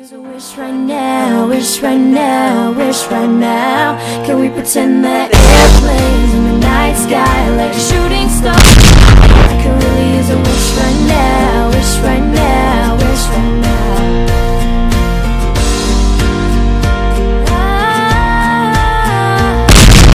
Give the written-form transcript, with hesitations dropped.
Here's a wish right now, wish right now, wish right now. Can we pretend that airplanes in the night sky like a shooting star?